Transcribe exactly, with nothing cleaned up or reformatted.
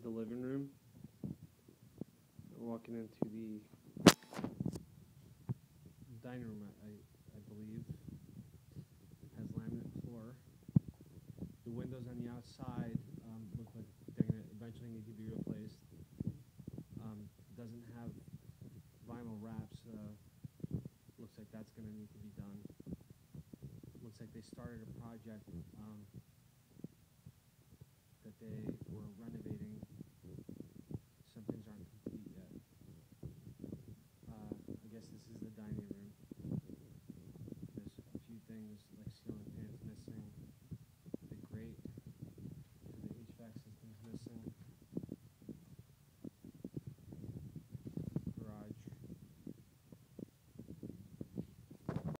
the living room. We're walking into the dining room, I, I believe. It has laminate floor. The windows on the outside um, look like they're going to eventually need to be replaced. Um, doesn't have vinyl wraps. Uh, looks like that's going to need to be done. Looks like they started a project um, that they were renovating. Some things aren't complete yet. Uh, I guess this is the dining room.